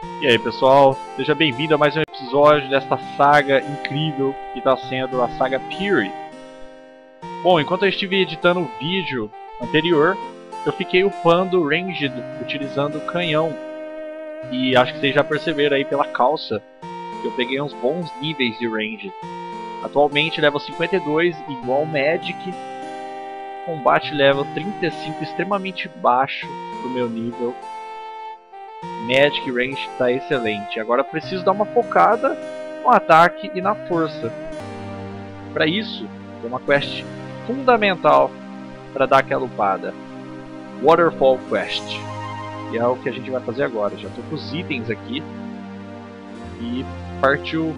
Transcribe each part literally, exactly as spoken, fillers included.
E aí pessoal, seja bem-vindo a mais um episódio desta saga incrível que está sendo a saga Puri. Bom, enquanto eu estive editando o vídeo anterior, eu fiquei upando Ranged utilizando o canhão. E acho que vocês já perceberam aí pela calça que eu peguei uns bons níveis de Ranged. Atualmente level cinquenta e dois, igual Magic. Combate level trinta e cinco, extremamente baixo do meu nível. Magic Range está excelente. Agora eu preciso dar uma focada no ataque e na força. Para isso, tem uma quest fundamental para dar aquela upada. Waterfall Quest. E é o que a gente vai fazer agora. Já estou com os itens aqui. E partiu.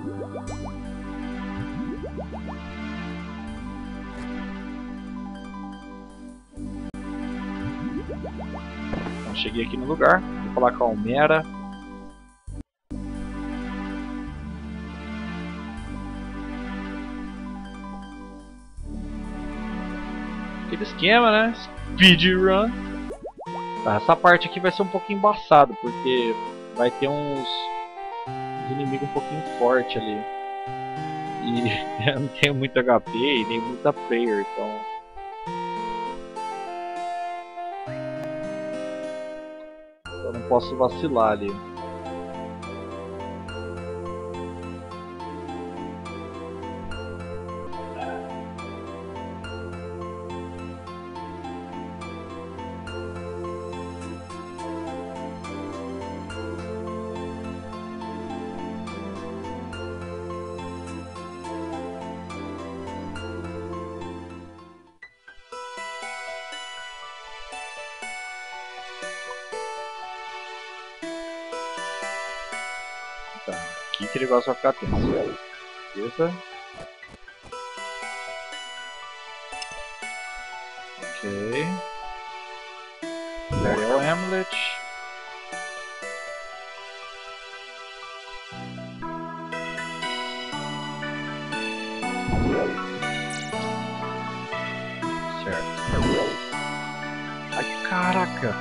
Então, cheguei aqui no lugar. Vou falar com a Almera. Aquele esquema, né? Speedrun. Tá, essa parte aqui vai ser um pouquinho embaçada, porque vai ter uns, uns inimigos um pouquinho fortes ali. E eu não tenho muito H P e nem muita prayer, então... eu não posso vacilar ali. Tá, aqui que ele gosta de ficar tenso. Beleza. Ok. Burial Amulet. Certo. Ai, caraca!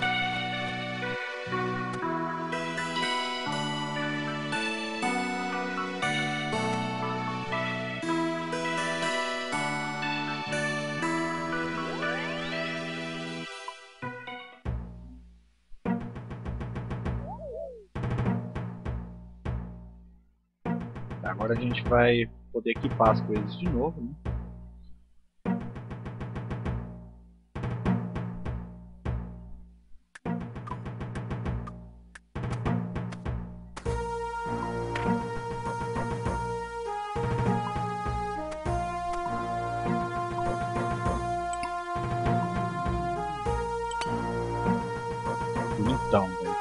Agora a gente vai poder equipar as coisas de novo, né? Então, velho.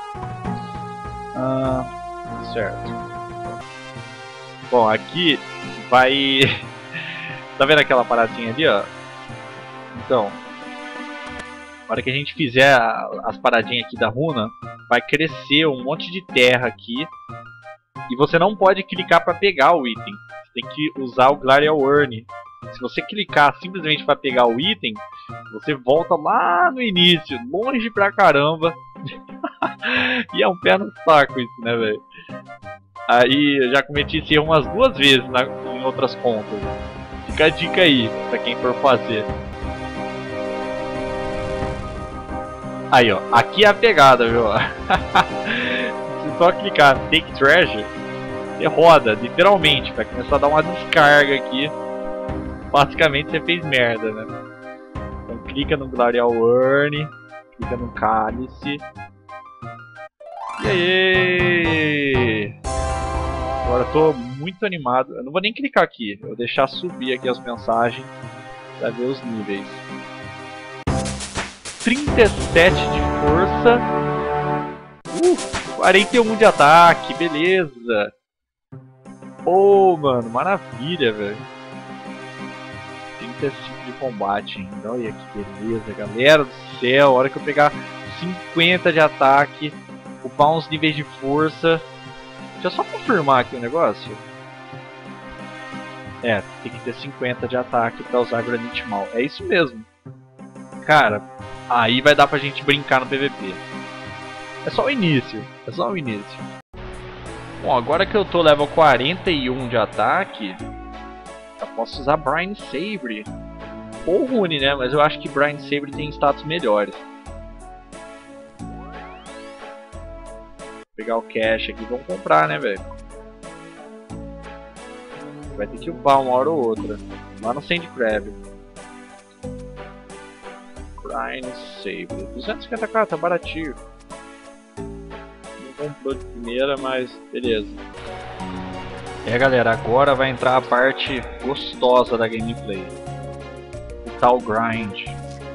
Ah, certo. Bom, aqui vai... tá vendo aquela paradinha ali, ó? Então, na hora que a gente fizer a, as paradinhas aqui da runa, vai crescer um monte de terra aqui. E você não pode clicar para pegar o item. Você tem que usar o Glarial Urn. Se você clicar simplesmente para pegar o item, você volta lá no início, longe pra caramba. E é um pé no saco isso, né, velho? Aí eu já cometi esse erro umas duas vezes na, em outras contas. Fica a dica aí pra quem for fazer. Aí ó, aqui é a pegada, viu? Se só clicar Take Treasure, você roda, literalmente, vai começar a dar uma descarga aqui. Basicamente você fez merda, né? Então clica no Glarial Urn, clica no Cálice. E aí! Agora eu tô muito animado. Eu não vou nem clicar aqui, eu vou deixar subir aqui as mensagens pra ver os níveis. trinta e sete de força. Uh, quarenta e um de ataque, beleza. Pô, mano, maravilha, velho. trinta e cinco de combate ainda, olha que beleza, galera do céu. A hora que eu pegar cinquenta de ataque, upar uns níveis de força. Deixa eu só confirmar aqui o negócio. É, tem que ter cinquenta de ataque pra usar Granite Maul. É isso mesmo. Cara, aí vai dar pra gente brincar no P V P. É só o início. É só o início. Bom, agora que eu tô level quarenta e um de ataque, eu posso usar Brine Sabre. Ou Rune, né? Mas eu acho que Brine Sabre tem status melhores. Vou pegar o cash aqui, vamos comprar, né, velho? Vai ter que upar uma hora ou outra. Lá no Sand Crab. Brine Sabre. duzentos e cinquenta k, tá baratinho. Não comprou de primeira, mas beleza. É, galera, agora vai entrar a parte gostosa da gameplay. O tal grind.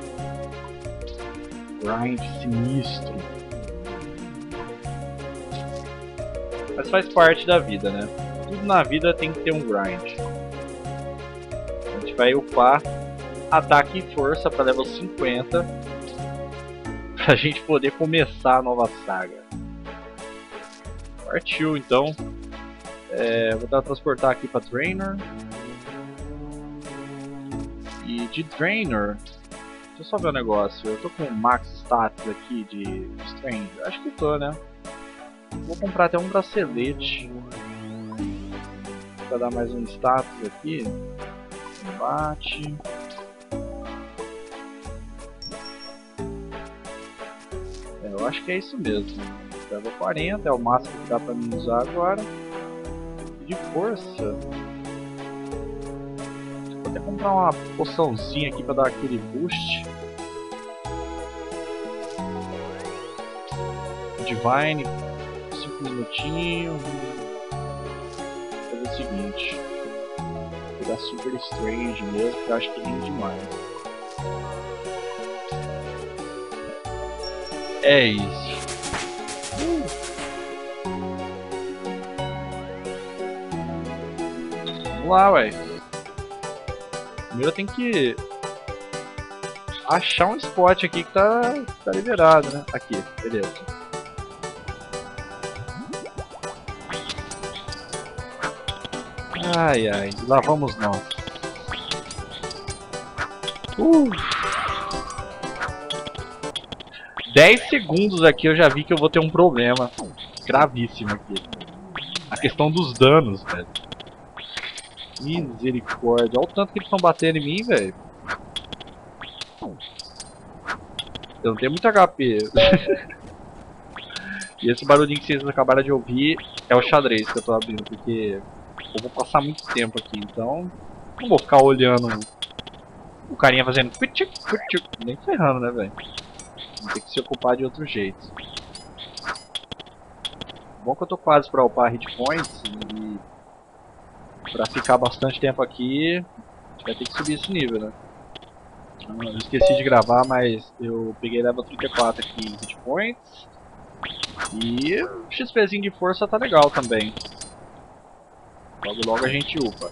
Grind sinistro. Mas faz parte da vida, né? Tudo na vida tem que ter um grind. A gente vai upar ataque e força para level cinquenta. Pra gente poder começar a nova saga. Partiu então. É, vou transportar aqui para Draenor. E de Draenor, deixa eu só ver um negócio. Eu tô com max status aqui de Strange. Acho que tô, né? Vou comprar até um bracelete para dar mais um status aqui. Combate. É, eu acho que é isso mesmo. Level quarenta é o máximo que dá para mim usar agora. De força. Vou até comprar uma poçãozinha aqui para dar aquele boost. Divine, cinco minutinhos. Vou fazer o seguinte. Vou pegar Super Strange mesmo, porque eu acho que rende demais. É isso. Vamos lá, ué. Primeiro eu tenho que achar um spot aqui que tá, tá liberado, né? Aqui, beleza. Ai, ai, lá vamos nós. Uh. dez segundos aqui eu já vi que eu vou ter um problema gravíssimo aqui. A questão dos danos, velho. Misericórdia. Olha o tanto que eles estão batendo em mim, velho. Eu não tenho muito H P. E esse barulhinho que vocês acabaram de ouvir é o xadrez que eu tô abrindo, porque eu vou passar muito tempo aqui, então não vou ficar olhando o carinha fazendo cuitic, cuitic, nem ferrando, né, velho? Vou ter que se ocupar de outro jeito. Bom que eu tô quase pra upar hit points e pra ficar bastante tempo aqui, a gente vai ter que subir esse nível, né? Eu esqueci de gravar, mas eu peguei level trinta e quatro aqui em hit points. E o XPzinho de força tá legal também. Logo logo a gente upa.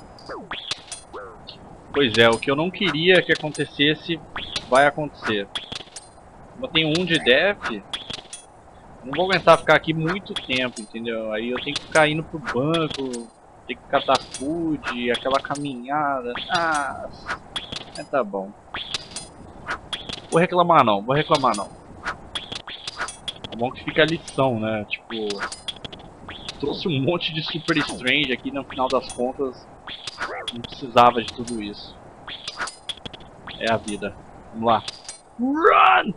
Pois é, o que eu não queria que acontecesse, vai acontecer. Como eu tenho um de def, não vou aguentar ficar aqui muito tempo, entendeu? Aí eu tenho que ficar indo pro banco, tenho que catar food, aquela caminhada. Ah, é, tá bom. Vou reclamar não, vou reclamar não. É bom que fica a lição, né? Tipo, trouxe um monte de Super Strange aqui, no final das contas, não precisava de tudo isso. É a vida. Vamos lá. Run!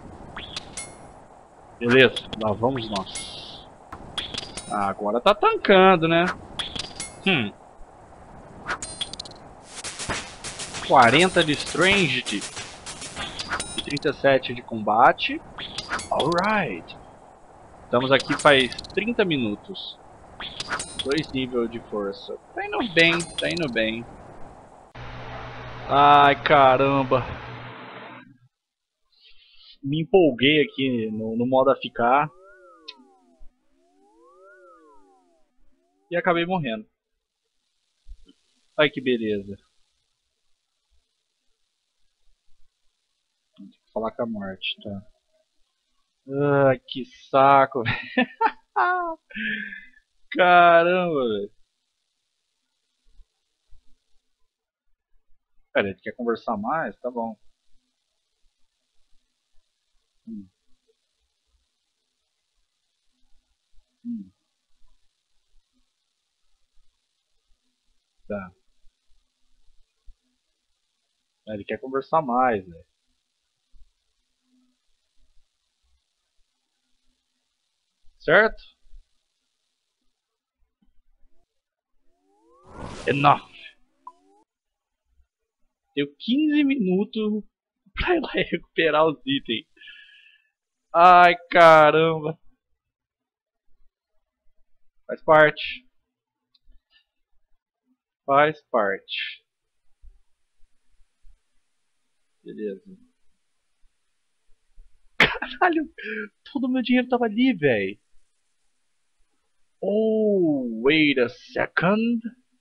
Beleza, lá vamos nós. Ah, agora tá tancando, né? Hum. quarenta de Strange e trinta e sete de combate. Alright. Estamos aqui faz trinta minutos. Dois níveis de força. Tá indo bem, tá indo bem. Ai, caramba. Me empolguei aqui no, no modo a ficar. E acabei morrendo. Ai, que beleza. Tem que falar com a morte, tá? Ai, que saco, velho. Caramba, velho. Pera, ele quer conversar mais? Tá bom. Hum. Hum. Tá. Ele quer conversar mais, velho. Certo? Enough. Tenho quinze minutos pra ir lá e recuperar os itens. Ai, caramba. Faz parte. Faz parte. Beleza. Caralho, todo meu dinheiro tava ali, velho. Oh, wait a second.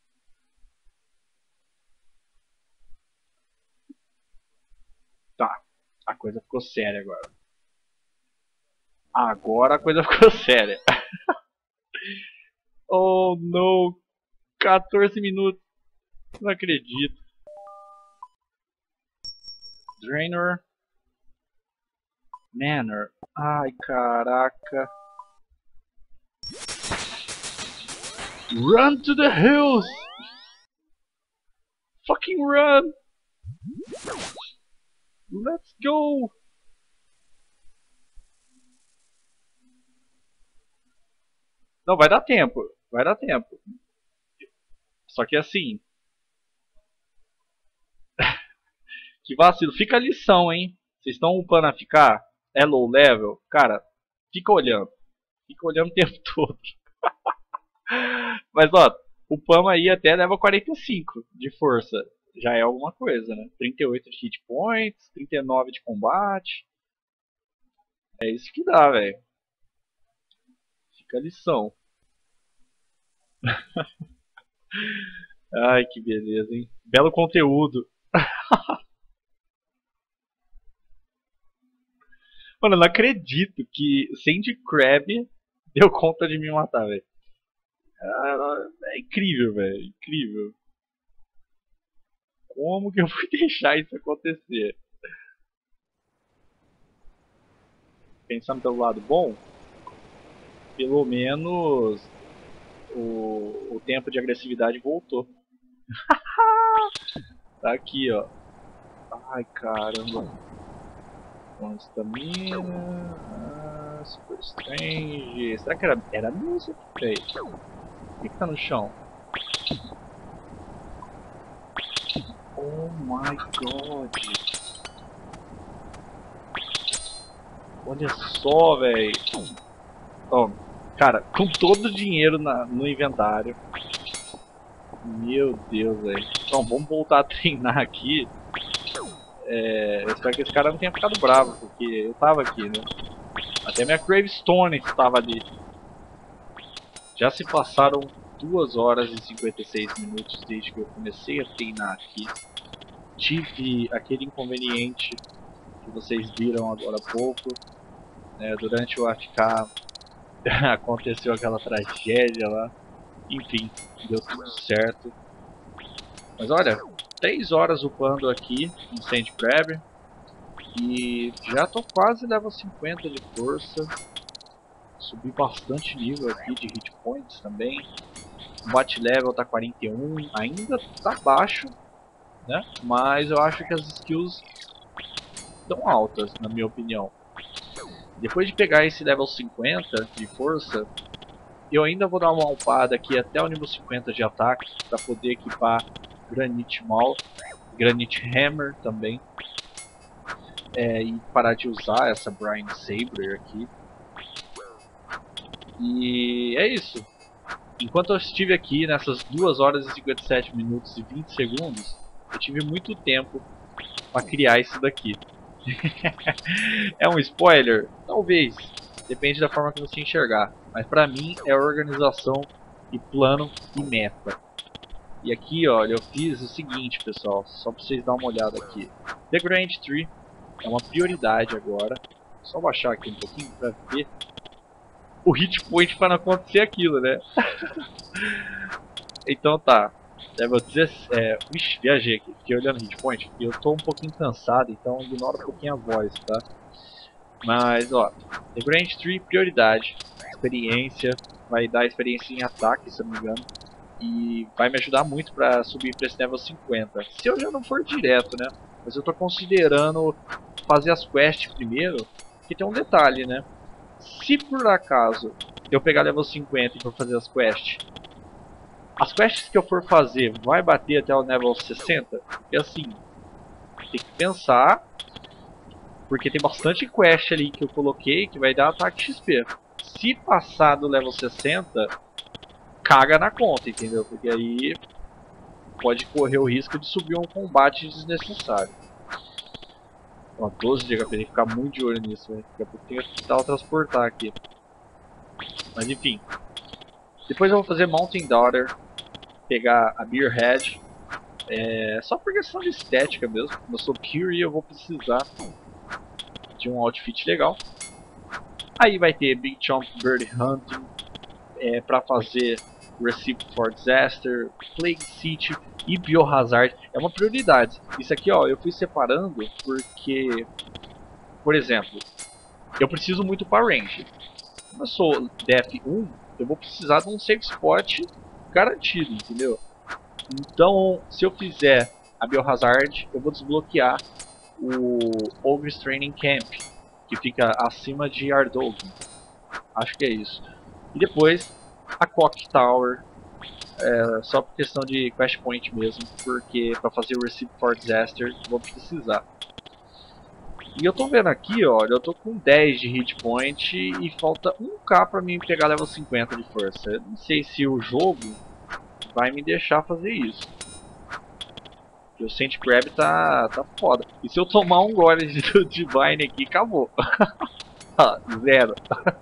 Tá, a coisa ficou séria agora. Agora a coisa ficou séria. Oh, não. quatorze minutos. Não acredito. Draenor. Manor. Ai, caraca. Run to the hills! Fucking run! Let's go! Não, vai dar tempo. Vai dar tempo. Só que assim... que vacilo. Fica a lição, hein? Vocês estão upando a ficar? É low level? Cara, fica olhando. Fica olhando o tempo todo. Mas ó, upamos aí até level quarenta e cinco de força. Já é alguma coisa, né? trinta e oito de hit points, trinta e nove de combate. É isso que dá, velho. Fica a lição. Ai, que beleza, hein? Belo conteúdo. Mano, eu não acredito que Sandy Crab deu conta de me matar, velho. É incrível, velho. Incrível. Como que eu fui deixar isso acontecer? Pensando pelo lado bom, pelo menos o, o tempo de agressividade voltou. Tá aqui, ó. Ai, caramba. Com estamina. Ah, super strange. Será que era, era música? Peraí. O que, que tá no chão? Oh my god. Olha só, velho. Oh, cara, com todo o dinheiro na, no inventário. Meu Deus, velho. Então, vamos voltar a treinar aqui. É, eu espero que esse cara não tenha ficado bravo, porque eu tava aqui, né? Até minha Gravestone estava ali. Já se passaram duas horas e cinquenta e seis minutos desde que eu comecei a treinar aqui. Tive aquele inconveniente que vocês viram agora há pouco. Né? Durante o A F K aconteceu aquela tragédia lá. Enfim, deu tudo certo. Mas olha, três horas upando aqui em Sandy Crab. E já tô quase level cinquenta de força. Subi bastante nível aqui de hit points também. O bate level tá quarenta e um, ainda tá baixo, né? Mas eu acho que as skills estão altas, na minha opinião. Depois de pegar esse level cinquenta de força, eu ainda vou dar uma upada aqui até o nível cinquenta de ataque para poder equipar Granite Maul, Granite Hammer também. É, e parar de usar essa Brian Saber aqui. E é isso. Enquanto eu estive aqui nessas duas horas e cinquenta e sete minutos e vinte segundos, eu tive muito tempo para criar isso daqui. É um spoiler? Talvez. Depende da forma que você enxergar. Mas pra mim é organização e plano e meta. E aqui, olha, eu fiz o seguinte, pessoal, só pra vocês darem uma olhada aqui. The Grand Tree é uma prioridade agora. Só baixar aqui um pouquinho pra ver o hit point para não acontecer aquilo, né? Então tá. Level dezesseis. É, ixi, viajei aqui. Fiquei olhando o hit point. Eu tô um pouquinho cansado, então ignora um pouquinho a voz, tá? Mas ó, The Grand Tree, prioridade. experiência, vai dar experiência em ataque, se eu não me engano. E vai me ajudar muito para subir para esse level cinquenta. Se eu já não for direto, né? Mas eu tô considerando fazer as quests primeiro, que tem um detalhe, né? Se por acaso eu pegar level cinquenta e for fazer as quests, as quests que eu for fazer vai bater até o level sessenta? E assim, tem que pensar, porque tem bastante quest ali que eu coloquei que vai dar ataque X P. Se passar do level sessenta, caga na conta, entendeu? Porque aí pode correr o risco de subir um combate desnecessário. Ó, doze de H P, tem que ficar muito de olho nisso, velho. Daqui a pouco tem que teletransportar aqui. Mas enfim. Depois eu vou fazer Mountain Daughter, pegar a Beer Head. É, só por questão de estética mesmo. Como eu sou Fury, eu vou precisar de um outfit legal. Aí vai ter Big Chomp Bird Hunting, é, para fazer Recipe for Disaster, Plague City e Biohazard. É uma prioridade. Isso aqui, ó, eu fui separando porque, por exemplo, eu preciso muito para range. Como eu sou D F um, eu vou precisar de um safe spot garantido, entendeu? Então, se eu fizer a Biohazard, eu vou desbloquear o Ogre's Training Camp, que fica acima de Ardougne. Acho que é isso. E depois a Clock Tower, é, só por questão de quest point mesmo, porque para fazer o Recipe for Disaster vou precisar. E eu tô vendo aqui, olha, eu tô com dez de hit point e falta um K pra mim pegar level cinquenta de força. Eu não sei se o jogo vai me deixar fazer isso. Porque o Saint Crab tá, tá foda. E se eu tomar um gole de Divine aqui, acabou. Zero.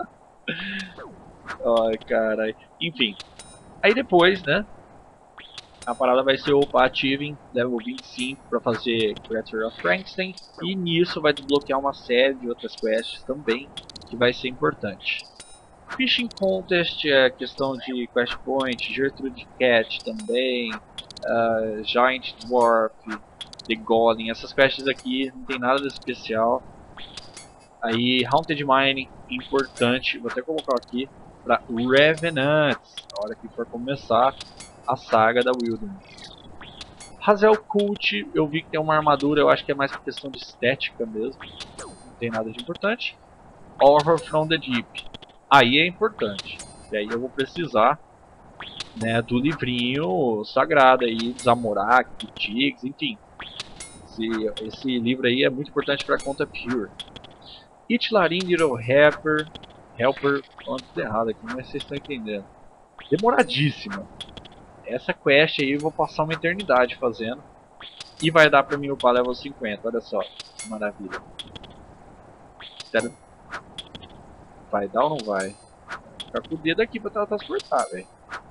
Ai, caralho. Enfim. Aí depois, né? A parada vai ser upar Achieving level vinte e cinco para fazer Creature of Frankenstein. E nisso vai desbloquear uma série de outras quests também, que vai ser importante. Fishing Contest é questão de Quest Point, Gertrude Cat também, uh, Giant Dwarf, The Golem. Essas quests aqui não tem nada de especial. Aí Haunted Mine, importante, vou até colocar aqui, para Revenants, na hora que for começar a saga da Wilderness. Hazel Cult, eu vi que tem uma armadura, eu acho que é mais por questão de estética mesmo, não tem nada de importante. Horror from the Deep, aí é importante, e aí eu vou precisar, né, do livrinho sagrado aí, Zamorak, Tiggs, enfim. Esse, esse livro aí é muito importante para a conta Pure. Itlarin Little Helper, Helper, falando tudo errado aqui, mas vocês estão entendendo. Demoradíssima. Essa quest aí eu vou passar uma eternidade fazendo. E vai dar pra mim upar level cinquenta, olha só. Que maravilha. Sério? Vai dar ou não vai? Vou ficar com o dedo aqui pra transportar, velho.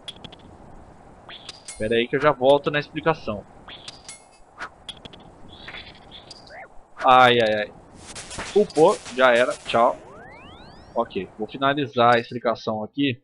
Espera aí que eu já volto na explicação. Ai, ai, ai. Upou, já era, tchau. Ok, vou finalizar a explicação aqui.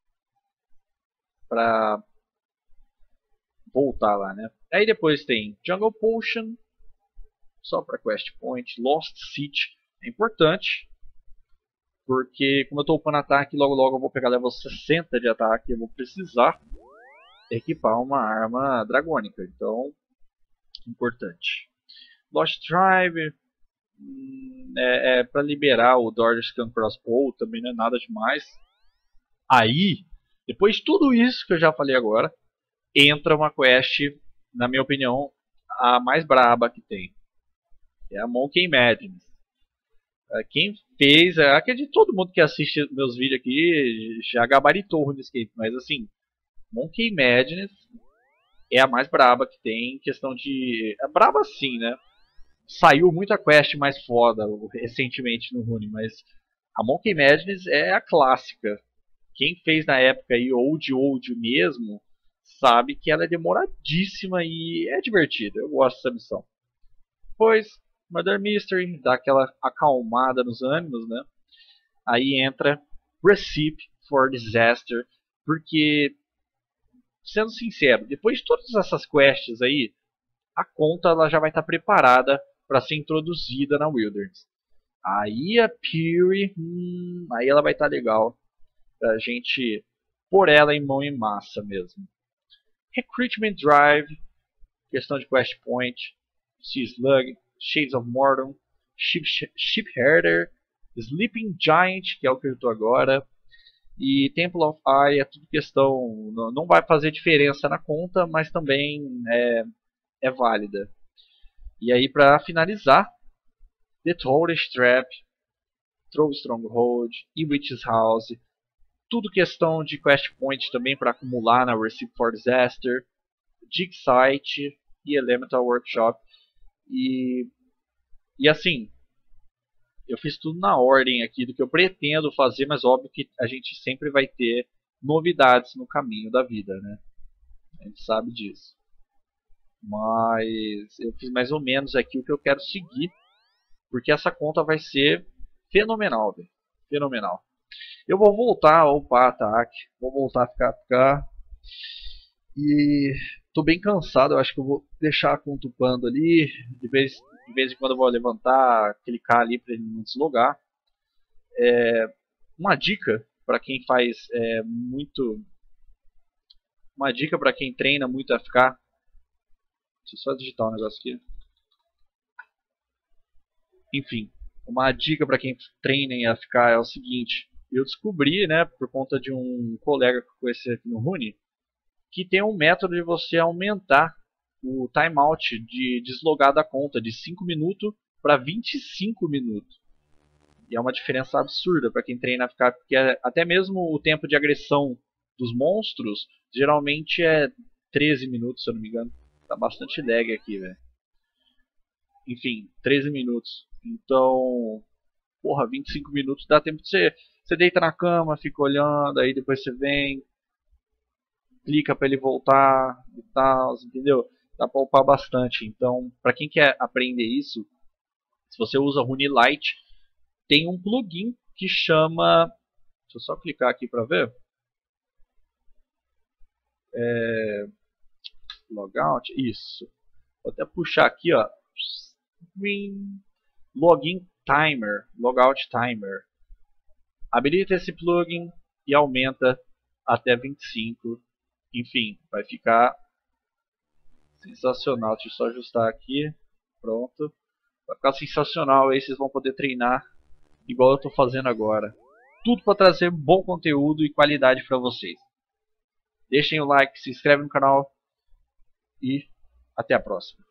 Pra voltar lá, né? Aí depois tem Jungle Potion, só para Quest Point. Lost City é importante, porque como eu estou upando ataque, logo logo eu vou pegar level sessenta de ataque, eu vou precisar equipar uma arma dragônica, então importante. Lost Tribe hum, é, é para liberar o Dordscan Crossbow, também não é nada demais. Aí, depois de tudo isso que eu já falei agora, entra uma quest, na minha opinião, a mais braba que tem. É a Monkey Madness. Quem fez, acredito que todo mundo que assiste meus vídeos aqui já gabaritou o RuneScape, mas assim, Monkey Madness é a mais braba que tem, em questão de... É braba sim, né? Saiu muita quest mais foda recentemente no Rune, mas a Monkey Madness é a clássica. Quem fez na época aí, old old mesmo, sabe que ela é demoradíssima e é divertida. Eu gosto dessa missão. Depois, Murder Mystery, dá aquela acalmada nos ânimos, né? Aí entra Recipe for Disaster, porque, sendo sincero, depois de todas essas quests aí, a conta ela já vai estar preparada para ser introduzida na Wilderness. Aí a Puri, hum, aí ela vai estar legal. Pra gente pôr ela em mão em massa mesmo. Recruitment Drive, questão de Quest Point, Sea Slug, Shades of Mordor, Ship, Ship Herder, Sleeping Giant, que é o que eu estou agora, e Temple of Eye. É tudo questão, não vai fazer diferença na conta, mas também é, é válida. E aí, para finalizar, The Tourist Trap, Throw Stronghold e Witch's House, tudo questão de Quest Point também para acumular na Recipe for Disaster, Dig Site e Elemental Workshop. E, e assim, eu fiz tudo na ordem aqui do que eu pretendo fazer, mas óbvio que a gente sempre vai ter novidades no caminho da vida, né? A gente sabe disso. Mas eu fiz mais ou menos aqui o que eu quero seguir, porque essa conta vai ser fenomenal, véio. Fenomenal. Eu vou voltar a upar ataque, vou voltar a ficar, ficar e tô bem cansado. Eu acho que eu vou deixar a conta upando ali, de vez, de vez em quando eu vou levantar, clicar ali para ele não deslogar. É, uma dica para quem faz é, muito, uma dica para quem treina muito a ficar. Deixa eu só digitar um negócio aqui. Enfim, uma dica para quem treina em A F K é o seguinte: eu descobri, né, por conta de um colega que eu conheci aqui no Rune, que tem um método de você aumentar o timeout de deslogar da conta de cinco minutos para vinte e cinco minutos. E é uma diferença absurda para quem treina A F K, porque até mesmo o tempo de agressão dos monstros geralmente é treze minutos, se eu não me engano. Tá bastante lag aqui, velho. Enfim, treze minutos. Então, porra, vinte e cinco minutos dá tempo de você. Você deita na cama, fica olhando, aí depois você vem, clica para ele voltar e tal, entendeu? Dá pra upar bastante. Então, para quem quer aprender isso, se você usa RuneLite, tem um plugin que chama. Deixa eu só clicar aqui para ver. É, logout, isso. Vou até puxar aqui, ó. Login Timer, Logout Timer. Habilita esse plugin e aumenta até vinte e cinco. Enfim, vai ficar sensacional. Deixa eu só ajustar aqui. Pronto. Vai ficar sensacional. Aí vocês vão poder treinar igual eu estou fazendo agora. Tudo para trazer bom conteúdo e qualidade para vocês. Deixem o like, se inscrevem no canal e até a próxima.